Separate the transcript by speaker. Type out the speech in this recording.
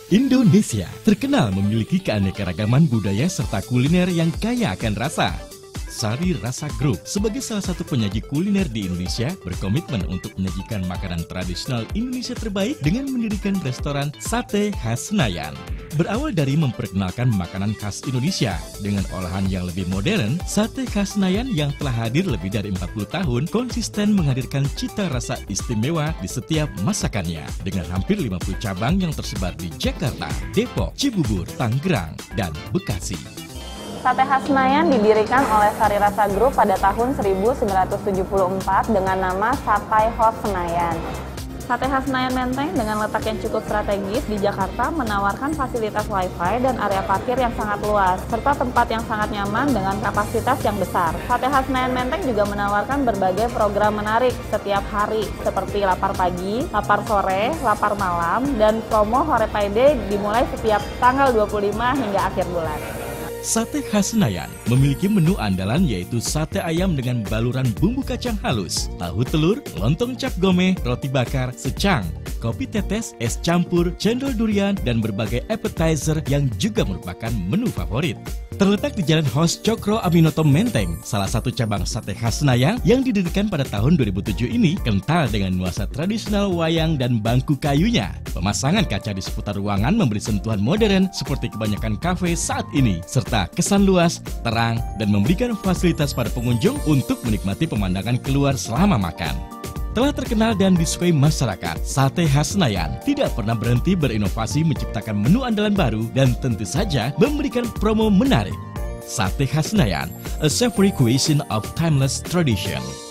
Speaker 1: Indonesia terkenal memiliki keanekaragaman budaya serta kuliner yang kaya akan rasa. Sari Rasa Group sebagai salah satu penyaji kuliner di Indonesia berkomitmen untuk menyajikan makanan tradisional Indonesia terbaik dengan mendirikan restoran Sate Khas Senayan. Berawal dari memperkenalkan makanan khas Indonesia dengan olahan yang lebih modern, Sate Khas Senayan yang telah hadir lebih dari 40 tahun konsisten menghadirkan cita rasa istimewa di setiap masakannya dengan hampir 50 cabang yang tersebar di Jakarta, Depok, Cibubur, Tangerang, dan Bekasi.
Speaker 2: Sate Khas Senayan didirikan oleh Sari Rasa Group pada tahun 1974 dengan nama Sate Khas Senayan. Sate Khas Senayan Menteng dengan letak yang cukup strategis di Jakarta menawarkan fasilitas wifi dan area parkir yang sangat luas, serta tempat yang sangat nyaman dengan kapasitas yang besar. Sate Khas Senayan Menteng juga menawarkan berbagai program menarik setiap hari, seperti lapar pagi, lapar sore, lapar malam, dan promo Hore Payday dimulai setiap tanggal 25 hingga akhir bulan.
Speaker 1: Sate Khas Senayan memiliki menu andalan yaitu sate ayam dengan baluran bumbu kacang halus, tahu telur, lontong cap gome, roti bakar, secang, kopi tetes, es campur, cendol durian, dan berbagai appetizer yang juga merupakan menu favorit. Terletak di Jalan Hos Cokro Aminoto Menteng, salah satu cabang Sate Khas Senayan yang didirikan pada tahun 2007 ini kental dengan nuansa tradisional wayang dan bangku kayunya. Pemasangan kaca di seputar ruangan memberi sentuhan modern seperti kebanyakan kafe saat ini, serta kesan luas, terang, dan memberikan fasilitas pada pengunjung untuk menikmati pemandangan keluar selama makan. Telah terkenal dan disukai masyarakat, Sate Khas Senayan tidak pernah berhenti berinovasi menciptakan menu andalan baru dan tentu saja memberikan promo menarik. Sate Khas Senayan, a savory cuisine of timeless tradition.